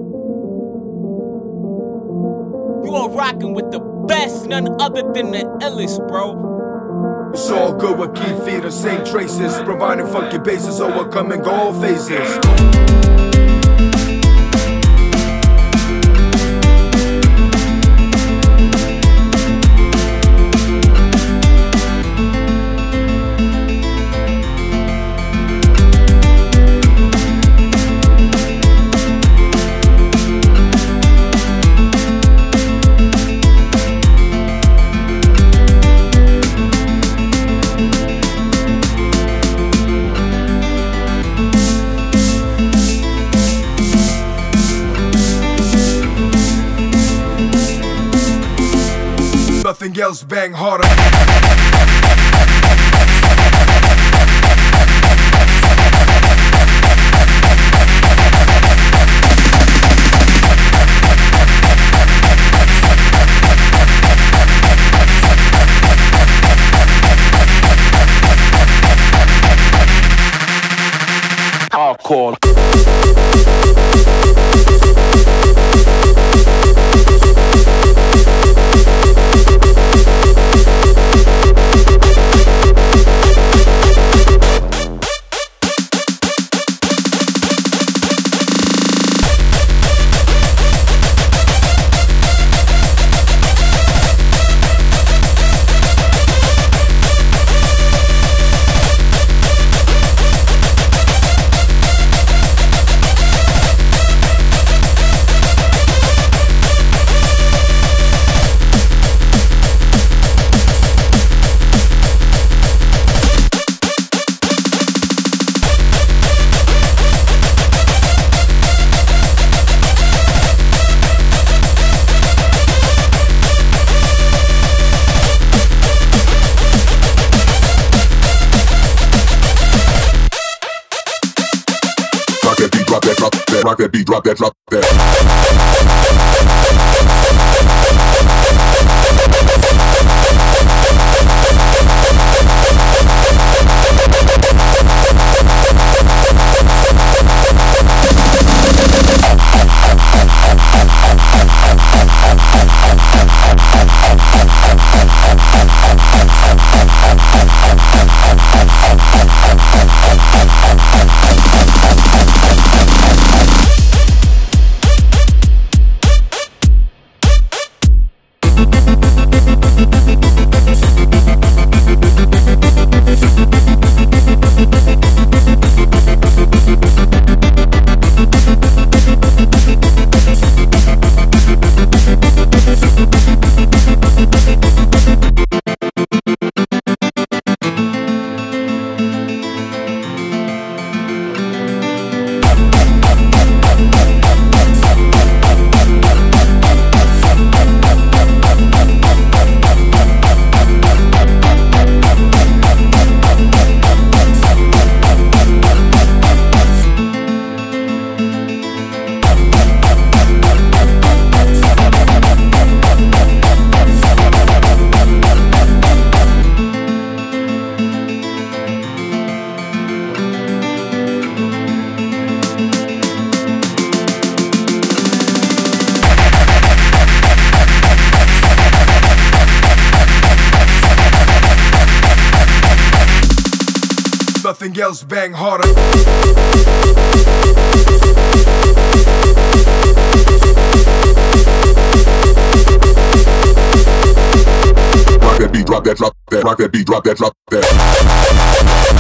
You are rocking with the best, none other than the illest, bro. It's all good, we keep feeding same traces, providing funky bases, overcoming all phases. Nothing else bang harder. Hardcore. Drop that, drop that, rock that beat, drop that, drop that. Nothing else bang harder. Rock that beat, drop that, drop that, rock that beat, drop that, drop that.